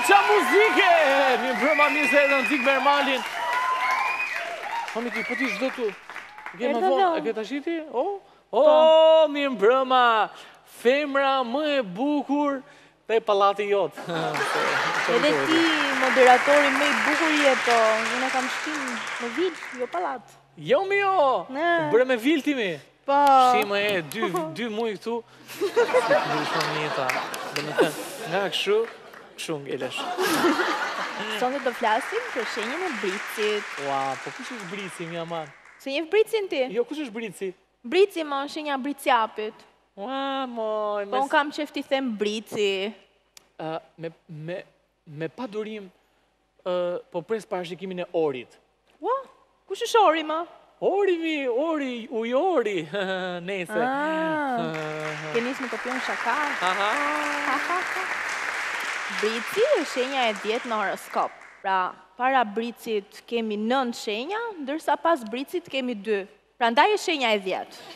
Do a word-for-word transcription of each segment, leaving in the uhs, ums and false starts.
qa muzike! Mi brëma mirë se edhe në zikë Mermalin. Po mi ki, po ti shdo tu. Ke më vonë, e ke të shiti? O, o, mi brëma. Femra më e bukur te palati jotë. Edhe ti, moderatori më i bukur je, po, unë kam shtim në vilë, jo palat. Jo, mi jo, bërë me vilë timi. Po. Shtima e, dy mujë këtu. Si të ndryshon jeta. Dhe me thënë, nga këshu, këshu ngelesh. Sonde do flasim për shenjën e bricit. Ua, po kush është brici, mi aman? Se njef bricin ti? Jo, kush është brici? Brici më në shenja bricjapit. Ua, moj, Po unë kam qef t'i them brici. Me pa durim, po pres parashikimin e orit. Ua, kush është ori më? Ori mi, ori, uj ori, nese. Ke njës më të pion shaka? Brici është shenja e djetë në horoskop. Pra, para bricit kemi nënt shenja, ndërsa pas bricit kemi dy. Pra ndaj është shenja e djetë.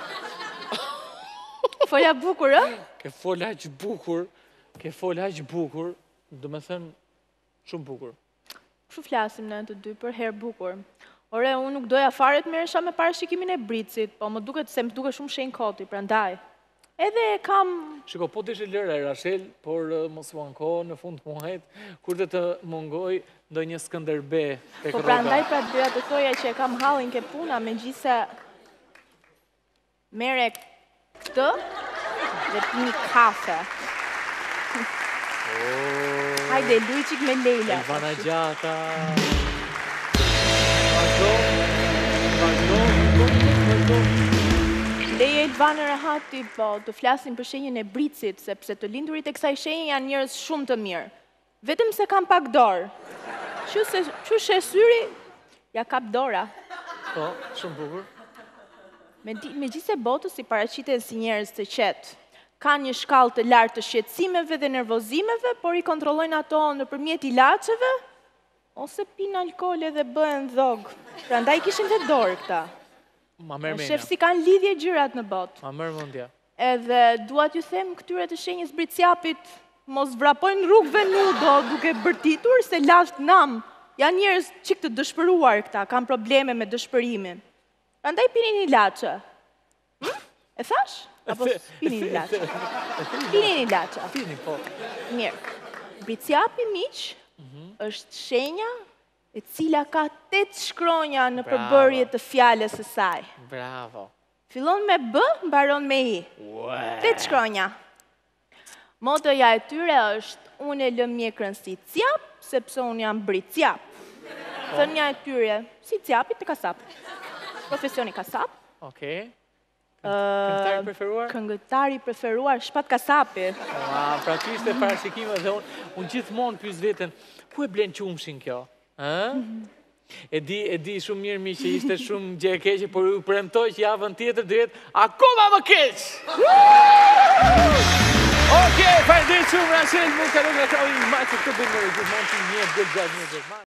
Folja bukur, e? Ke folja që bukur, ke folja që bukur, do me thënë shumë bukur. Kështu flasim në të dy për herë bukur. Ore, unë nuk doja fare të meresha me parashikimin e bricit, po më duket se më duket shumë shenjë koti, pra ndaj. Edhe kam... Shiko, po të ishe lëra e Rashel, por mos u anko në fund të muajt, kur të të mungoj do një Skënderbe. Po pra ndaj pra të dyra të thoja që e kam halin ke puna, me gjithse mere këtë dhe pini kafe. Hajde, lujqik me Leila. Elvana Gjata. Vazhdo, vazhdo, vazhdo. Leja Elvana Rahati, po, të flasim për shenjën e bricit, sepse të lindurit e kësaj shenjë janë njërës shumë të mirë. Vetëm se kam pak dorë. Që shë syri, ja kap dora. Po, shumë bukur. Me gjithse botës i paraqiten si njerëz të qetë. Ka një shkallë të lartë të shqetësimeve dhe nervozimeve, por i kontrollojnë ato nëpërmjet ilaçeve, ose pinë alkool dhe bëhen dhog. Prandaj kishin vetë dorë këta. Ma merr mendja. Shef si kanë lidhje gjërat në botë. Ma merr mendja. Edhe dua t'ju them këtyre të shenjës bricjapit, mos vrapojnë rrugëve nudo duke bërtitur se lasht nam. Janë njerëz çik të dëshpëruar këta, kanë probleme me dëshpërimin. Prandaj pini një ilaçe. E thash? Apo pini një ilaçe? Pini një ilaçe. Pini, po. Mirë. Bricjapi miq është shenja e cila ka tetë shkronja në përbërje të fjalës së saj. Bravo. Fillon me B, mbaron me I. Tetë shkronja. Motoja e tyre është unë e lë mjekrën si cjap, sepse unë jam bricjap. Thënia e tyre si cjapi të kasap. Profesioni kasap. Okej. Këngëtari preferuar? Këngëtari preferuar, shpat kasapi. Pra ty ishte parashikime dhe unë gjithmonë pyes veten, ku e blen qumshin kjo? E di shumë mirë mi që ishte shumë gjë e keqe, por ju premtoj që javën tjetër do jetë akoma më keq! Okej, faleminderit shumë Rashel, më ka rënë nga krahu i majtë këtë bëjmë gjithmonë që një bëjtë gjatë një gjithmonë.